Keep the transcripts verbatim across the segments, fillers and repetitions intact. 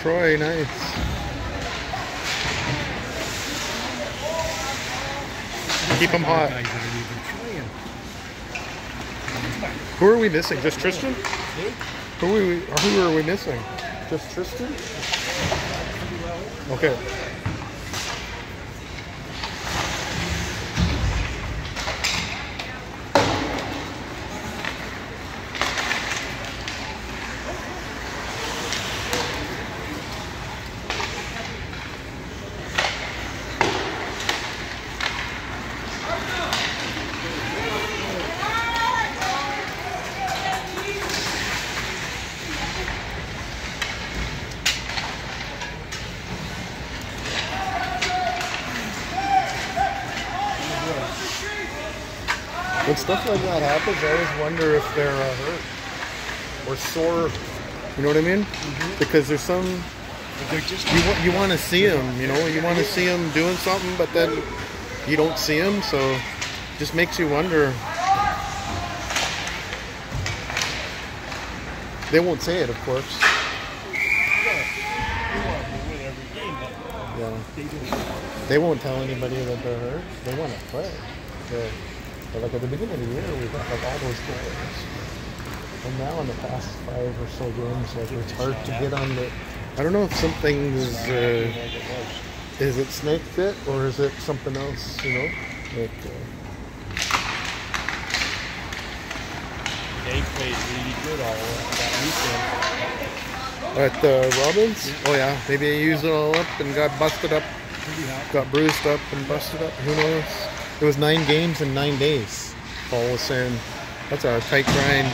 Troy, nice. Keep them hot. Who are we missing? Just Tristan? Who are we, who are we missing? Just Tristan? Okay. When stuff like that happens, I always wonder if they're uh, hurt or sore. You know what I mean? Mm-hmm. Because there's some just you want you want to see them. You know, you want to see them doing something, but then you don't see them, so it just makes you wonder. They won't say it, of course. Yeah. They won't tell anybody that they're hurt. They want to play. So, but like at the beginning of the year, we got like all those goals. And now in the past five or so games, like it's hard to get on the. I don't know if something is. Uh, is it snake bit or is it something else? You know, like. Uh, they played really good all that At weekend. uh, Robbins? Yeah. Oh yeah, maybe they used it all up and got busted up, got bruised up and busted up. Who knows? It was nine games in nine days. Paul was saying that's a tight grind,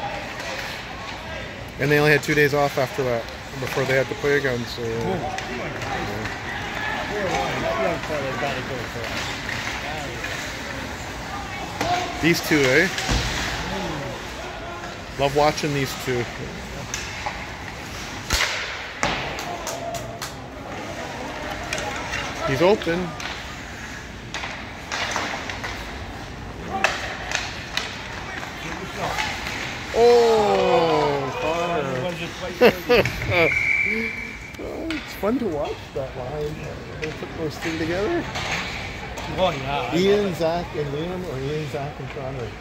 and they only had two days off after that before they had to play again. So. Yeah. These two, eh? Love watching these two. He's open. Oh, it's fun to watch that line. They put those two together. Oh, yeah. Ian, Zach, and Liam, or Ian, Zach, and Connor.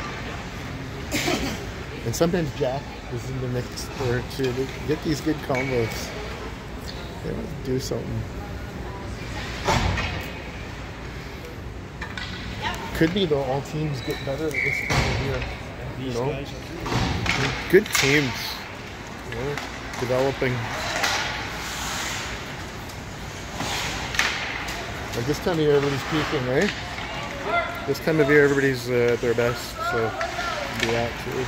And sometimes Jack is in the mix there too. They get these good combos. They want to do something. Could be though, all teams get better at this time of year. You know? Good teams. You know, developing. Like this time of year, everybody's peaking, right? This time of year, everybody's uh, at their best, so do that too.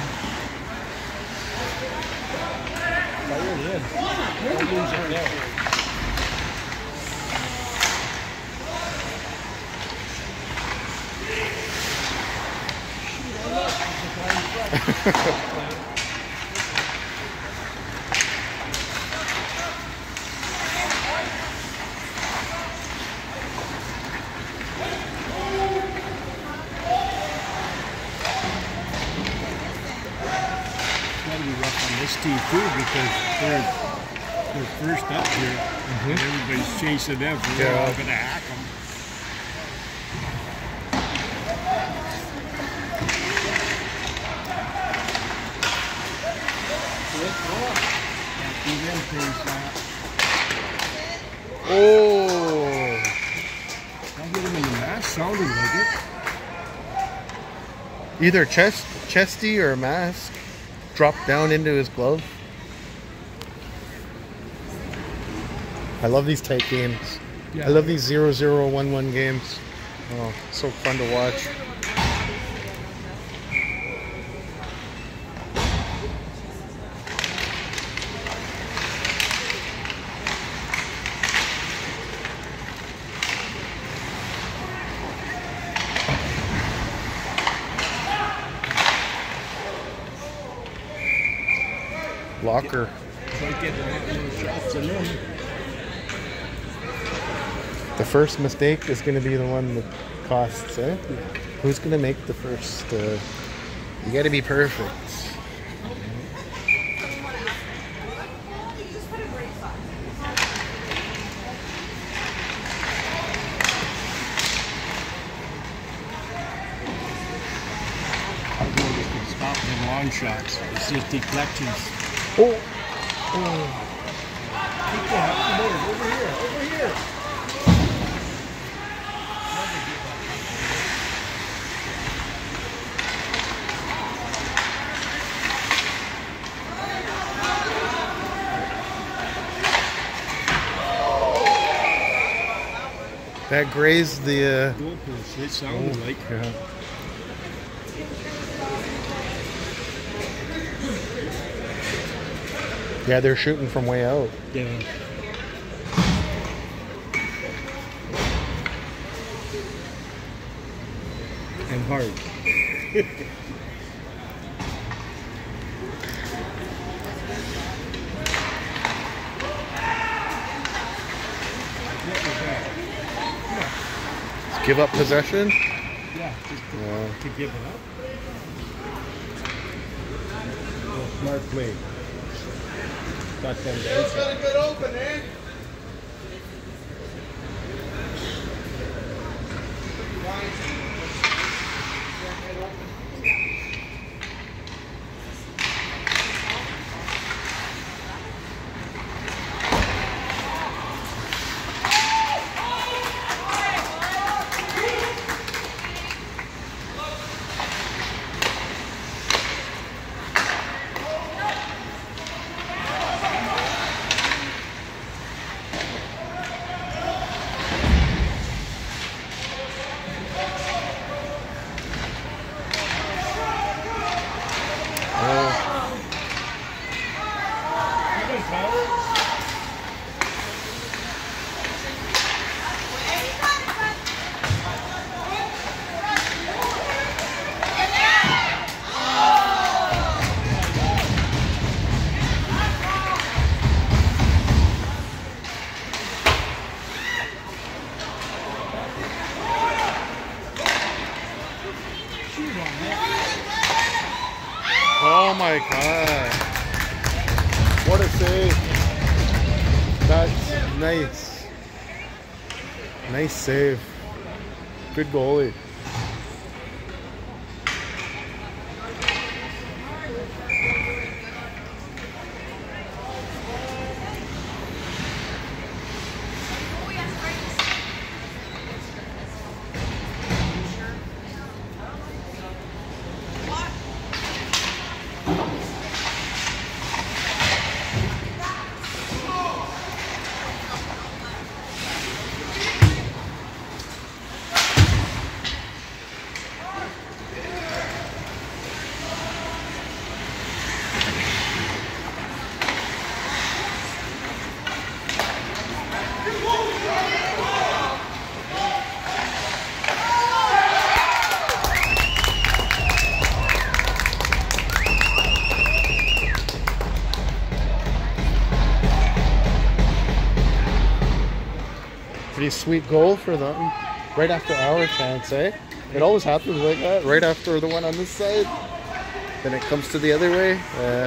This team too, because they're, they're first up here, mm-hmm. and everybody's chasing them, so they're all going to hack them. Oh! I'll get him in the mask, sounded like it. Either chest, chesty or mask. Dropped down into his glove. I love these tight games. Yeah. I love these zero zero one one games. Oh, so fun to watch. Locker. The first mistake is going to be the one that costs, eh? Yeah. Who's going to make the first? Uh, you got to be perfect. long shots. It's just deflections. Oh. Oh. Over here, over here. That grazed the. Uh... Goalpost, it sounded oh, like. Yeah. Yeah, they're shooting from way out. Yeah. And hard. Give up possession? Yeah, just to, Yeah. to give it up. Well, smart play. Got them dancing. Got a good open, eh? Oh my god. What a save. That's nice. Nice save. Good goalie. Pretty sweet goal for them. Right after our chance, eh? It always happens like that. Right after the one on this side, then it comes to the other way. Uh,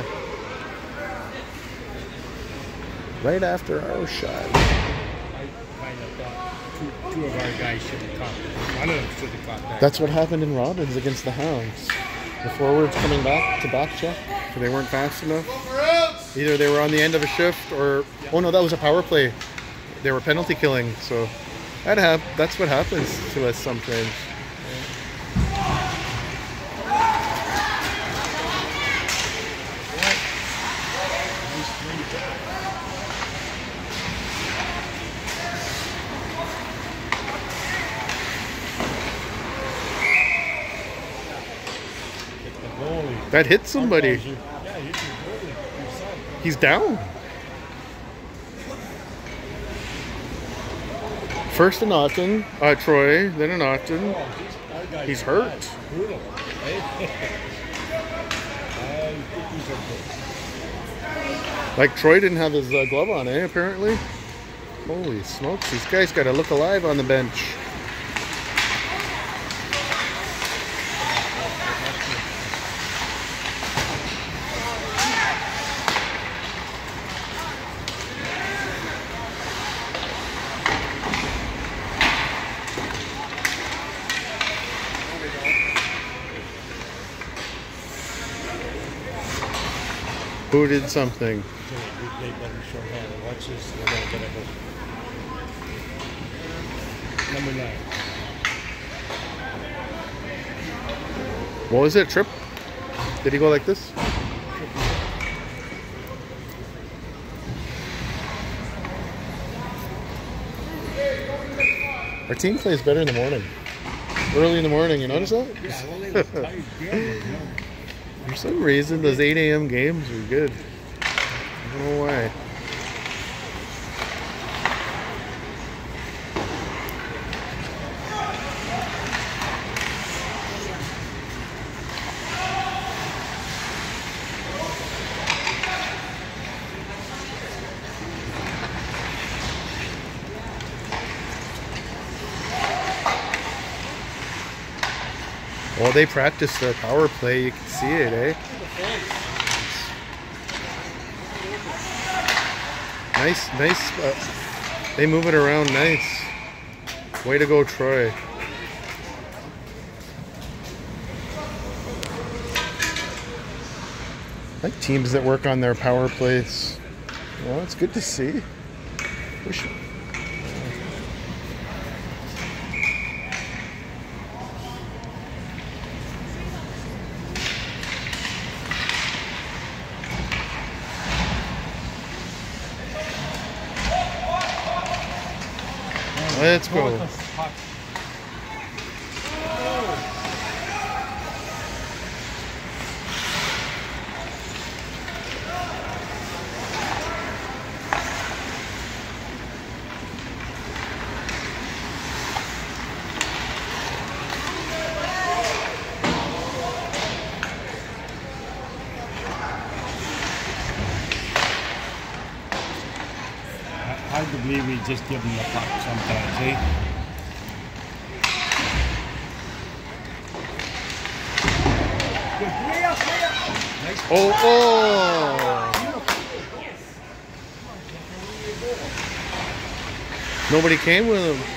right after our shot. I kind of thought two, two of our guys should have caught it. One of them should have caught that. That's what happened in Robbins against the Hounds. The forwards coming back to back check, so they weren't fast enough. Either they were on the end of a shift, or oh no, that was a power play. They were penalty killing, so that have that's what happens to us sometimes. That hit somebody. He's down. First an Otten, uh, Troy, then an Otten. He's hurt. Like Troy didn't have his uh, glove on, eh, apparently? Holy smokes, these guys gotta look alive on the bench. Who did something? They better show hand. Watch this. They're gonna get a hit. Number nine. What was it? Trip? Did he go like this? Our team plays better in the morning. Early in the morning, you notice that? Yeah, well, they were tired games, you know. For some reason, those eight A M games are good. I don't know why. Well, they practice their power play. You can see it, eh? Nice, nice. Uh, they move it around nice. Way to go, Troy. I like teams that work on their power plays. Well, it's good to see. Wish. Let's go. Hard to believe we just give them the puck sometimes, eh? Oh, oh! Nobody came with him.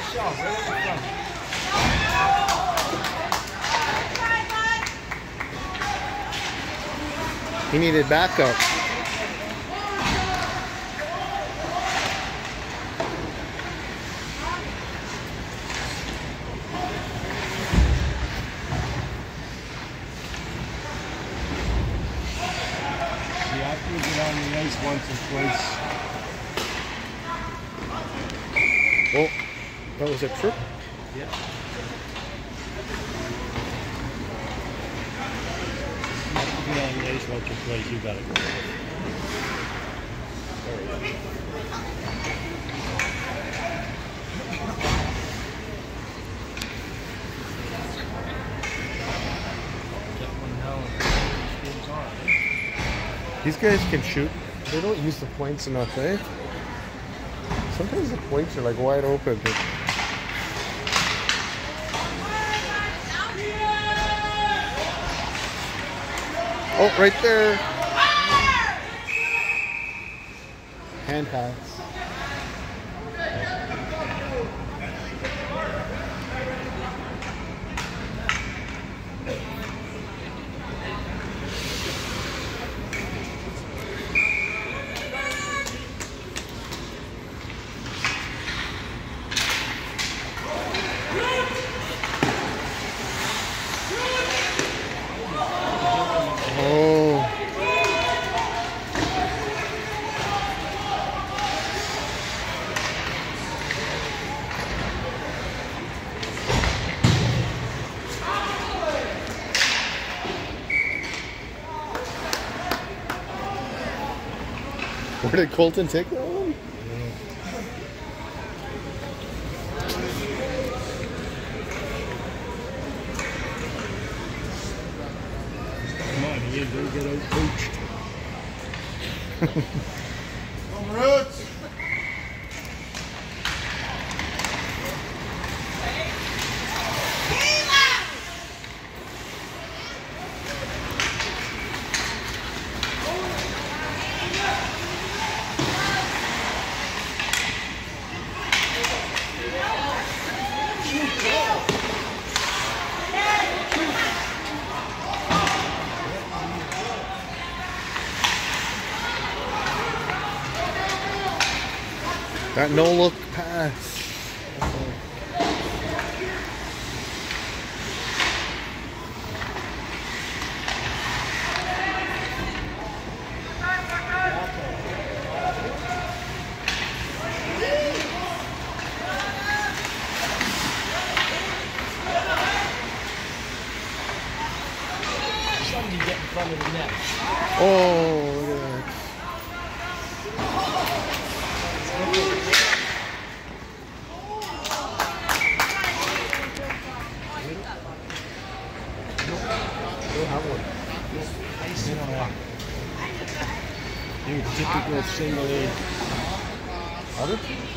He needed backup. Once or twice. Oh, that was a trip? Yeah. You get on the ice once or twice, you gotta go. These guys can shoot. They don't use the points enough, eh? Sometimes the points are like wide open. But... Oh, right there. Hand hats. Where did Colton take that one? Come on, he ain't gonna get out coached. Come Roots! That no look pass. Somebody get in front of the net. Oh, look at that. We'll have one. You know what? Your typical single A. Other?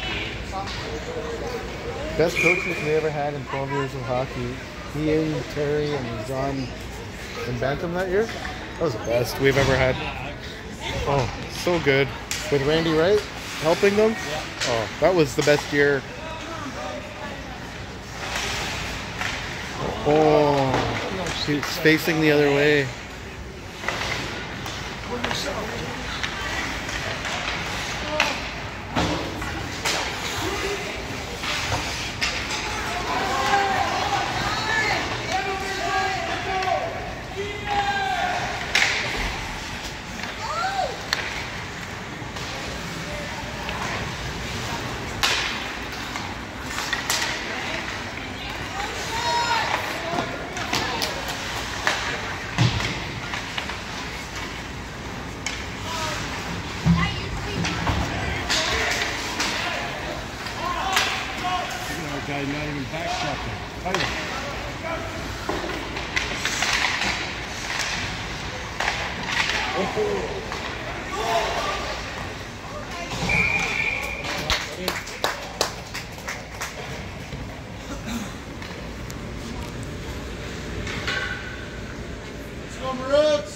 Best coaches we ever had in twelve years of hockey. Ian, Terry, and John in Bantam that year. That was the best we've ever had. Oh, so good. With Randy Wright helping them. Oh, that was the best year. Oh, she's facing the other way. Guy not even back shopping. Let's go, Roots.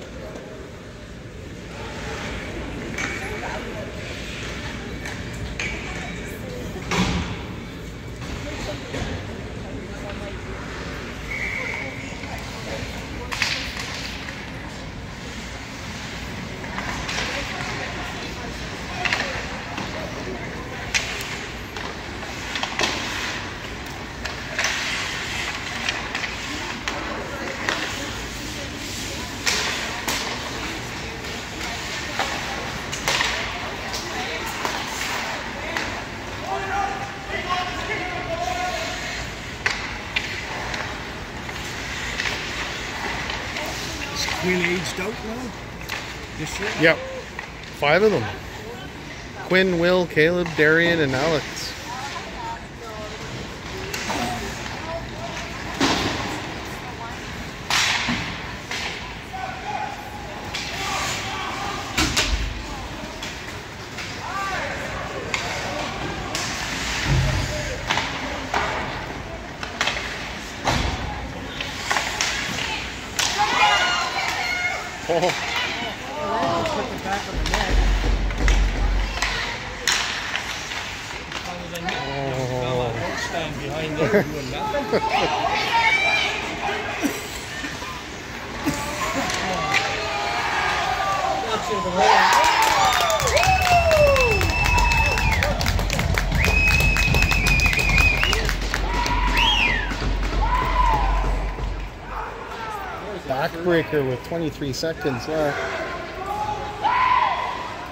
Is Quinn aged out now? This year? Yep. Five of them. Quinn, Will, Caleb, Darian, and Alex. Oh. Put the back of the net. Other than that, the fella don't stand behind there doing nothing. That's it, the whole- Backbreaker with twenty-three seconds left.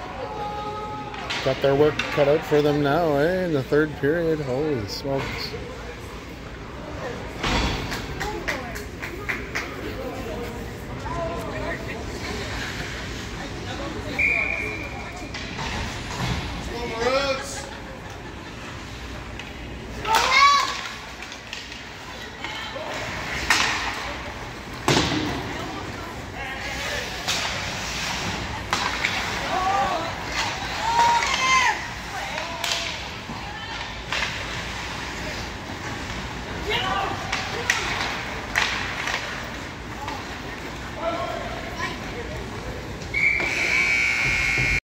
Got their work cut out for them now, eh? In the third period. Holy smokes.